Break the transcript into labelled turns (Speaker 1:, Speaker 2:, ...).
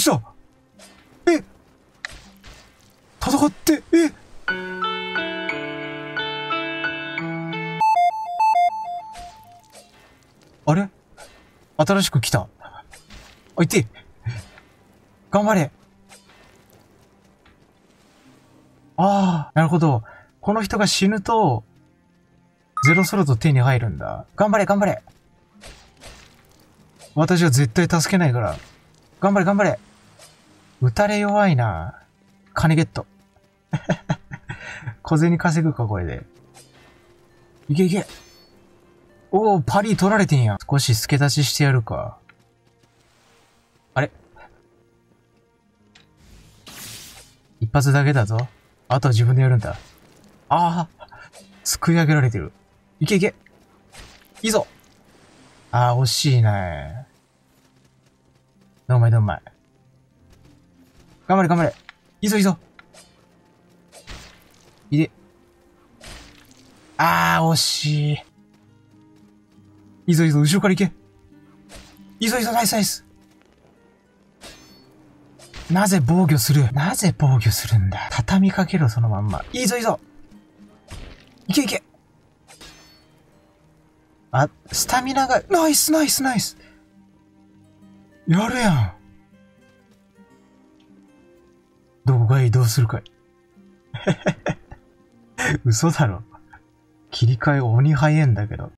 Speaker 1: したえ戦って、あれ新しく来た。あ、いて頑張れ。ああ、なるほど。この人が死ぬと、ゼロソルト手に入るんだ。頑張れ、頑張れ。私は絶対助けないから。頑張れ、頑張れ。撃たれ弱いな。金ゲット。小銭稼ぐか、これで。いけいけ。おお、パリ取られてんや。少し助太刀してやるか。あれ一発だけだぞ。あとは自分でやるんだ。ああ、すくい上げられてる。いけいけ。いいぞ。ああ、惜しいな。どんまいどんまい。頑張れ頑張れ。いいぞいいぞ。いで。ああ、惜しい。いいぞいいぞ、後ろから行け。いいぞいいぞ、ナイスナイス。なぜ防御するんだ。畳みかけろ、そのまんま。いいぞいいぞ。いけいけ。あ、スタミナが、ナイスナイスナイス。やるやん。どこが移動するかい。嘘だろ。切り替え鬼早えんだけど。